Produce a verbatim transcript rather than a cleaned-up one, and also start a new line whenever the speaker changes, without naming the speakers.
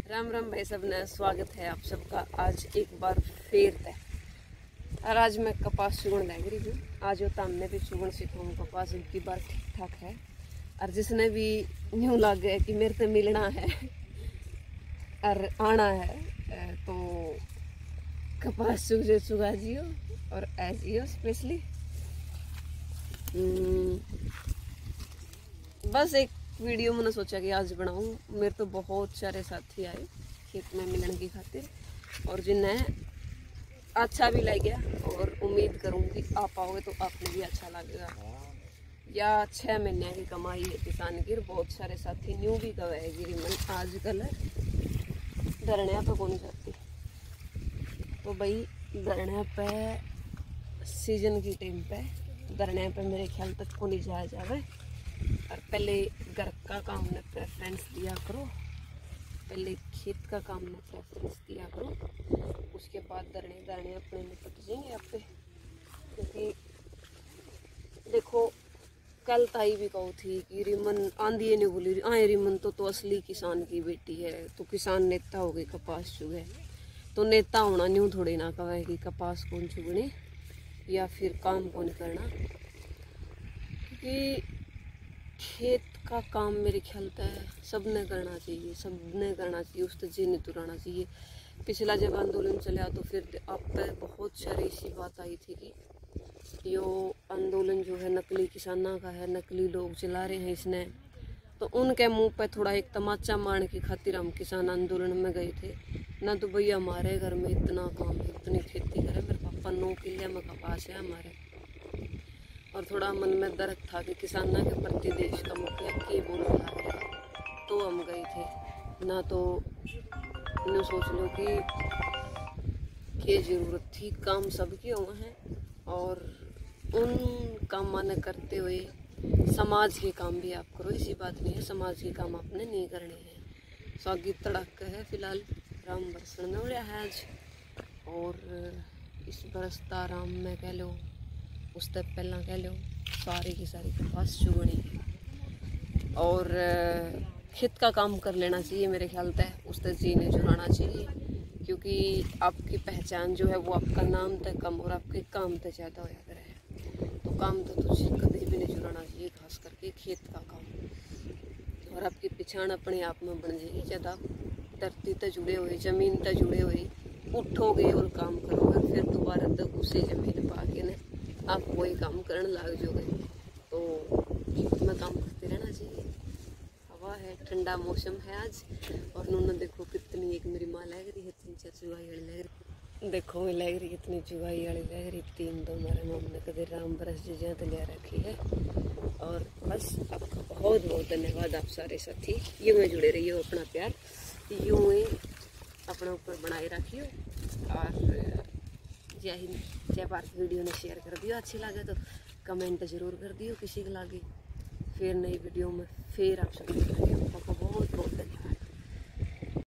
राम राम भाई सब ने स्वागत है आप सबका आज एक बार फिर तय। और आज मैं कपास चुगण लग रही हूँ। आज वो तामने भी चुगण सीखूँ कपास की बार ठीक ठाक है। और जिसने भी यूँ लग गया कि मेरे से मिलना है और आना है तो कपास चुग जो चुगा जियो और ऐसी हो स्पेशली बस एक वीडियो मैंने सोचा कि आज बनाऊं। मेरे तो बहुत सारे साथी आए खेत में मिलने की खातिर और जिन्हें अच्छा भी लग गया और उम्मीद करूंगी आप आओगे तो आपने भी अच्छा लगेगा। या छः महीने की कमाई है किसान की। बहुत सारे साथी न्यू भी कहेगी मन आजकल धरने पे कौन जाती तो भाई धरने पे सीजन की टाइम पे धरने पे मेरे ख्याल तक को नहीं जाया जाए। और पहले घर का काम में प्रेफरेंस दिया करो, पहले खेत का काम में प्रेफरेंस दिया करो, उसके बाद धरने धरने अपने निपट जाएंगे आप पे। क्योंकि देखो कल ताई भी कहो थी कि रिमन आंधी नहीं बोली आए रिमन तो तो असली किसान की बेटी है तो किसान नेता हो गई कपास चुगे। तो नेता होना न्यू थोड़ी ना कहे कि कपास कौन चुगने या फिर काम कौन करना। क्योंकि खेत का काम मेरे ख्याल है सबने करना चाहिए, सबने करना चाहिए, उस जी नहीं तुराना चाहिए। पिछला जब आंदोलन चला तो फिर आप पे बहुत सारी ऐसी बात आई थी कि यो आंदोलन जो है नकली किसानों का है, नकली लोग चला रहे हैं इसने। तो उनके मुंह पे थोड़ा एक तमाचा मारने की खातिर हम किसान आंदोलन में गए थे ना। तो भैया हमारे घर में इतना काम है, इतनी खेती करे, मेरे पापा नौ किले में कपास है हमारे। और थोड़ा मन में दर्द था कि किसानों के प्रति देश का मुखिया के बोल रहा है तो हम गए थे ना। तो यूँ सोच लो कि क्या ज़रूरत थी, काम सबके हुए हैं और उन काम ने करते हुए समाज के काम भी आप करो। ऐसी बात नहीं है समाज के काम आपने नहीं करने हैं। स्वागत तड़क है फिलहाल राम बरसन में उड़िया है आज और इस बरसता राम में कह लो उससे पहला कह लो सारी की सारी कपास चुगनी है और खेत का काम कर लेना चाहिए मेरे ख्याल से। उससे जीने जुड़ाना चाहिए क्योंकि आपकी पहचान जो है वो आपका नाम तक कम और आपके काम तक ज़्यादा होया करे। तो काम तो तुझे कभी भी नहीं जुड़ाना चाहिए, खास करके खेत का काम। और आपकी पहचान अपने आप में बन जाएगी। ज़्यादा धरती तक जुड़े हुए, ज़मीन तक जुड़े हुए उठोगे और काम करोगे फिर दोबारा तक उसी ज़मीन पा के न आप वही काम करने लग जाओगे। तो खेत में काम करते रहना चाहिए। हवा है, ठंडा मौसम है आज और उन्होंने देखो कितनी एक मेरी माँ लग रही है, तीन चार चुगाई वाली लग रही। देखो मैं लग रही कितनी चुगाई वाली लग रही, तीन तो हमारे मम ने कदे राम बरस जी तो ले रखी है। और बस आपका बहुत बहुत धन्यवाद आप सारे साथी। यूँ में जुड़े रहिए, अपना प्यार यूँ ही अपने ऊपर बनाए रखियो। और जय हिंद जय भारत। वीडियो ने शेयर कर दियो, अच्छी लगे तो कमेंट जरूर कर दियो किसी को लगे। फिर नई वीडियो में फिर आप सभी को बहुत बहुत धन्यवाद।